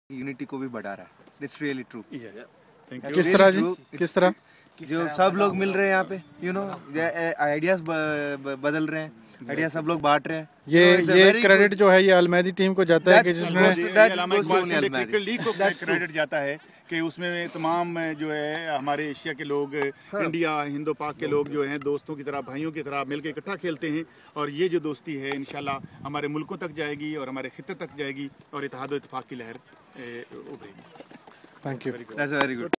Unity को भी बढ़ा रहा है। It's really true. किस तरह जी? किस तरह? जो सब लोग मिल रहे हैं यहाँ पे, यू नो, आइडियाज बदल रहे हैं, आइडिया सब लोग बांट रहे हैं। ये क्रेडिट जो है ये अलमैदी टीम को जाता है कि जिसने क्रिकेट लीग को क्रेडिट जाता है कि उसमें तमाम जो है हमारे एशिया के लोग, इंडिया, हिंदो पाक के लोग जो हैं दोस्तों की तरह, भाइयों की तरह मिलकर इकट्ठा खेलते हैं। और ये जो दोस्ती है इंशाल्लाह हमारे मुल्कों तक जाएगी और हमारे खित्ते तक जाएगी और इत्तेहाद और इत्तेफाक की लहर उभरेगी। Thank you. That's very good.